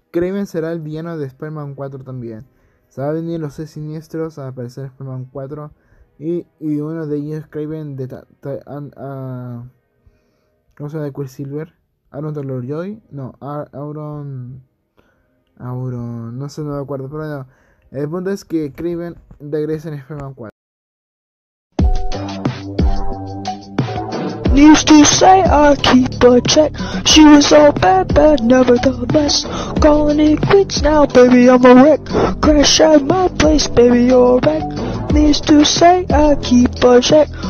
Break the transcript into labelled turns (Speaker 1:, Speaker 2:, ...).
Speaker 1: Kraven será el villano de Spider-Man 4 también. Se va a venir los 6 siniestros a aparecer en Spider-Man 4. Y uno de ellos es Kraven de ¿cómo se llama? De Quicksilver. Aaron Taylor-Joy. No, Auron. No sé, no me acuerdo. Pero no. El punto es que Kraven regresa en Spider-Man 4.
Speaker 2: Needs to say I keep a check. She was all bad, never the best. Calling it quits now, baby, I'm a wreck. Crash at my place, baby, you're a wreck. Needs to say I keep a check.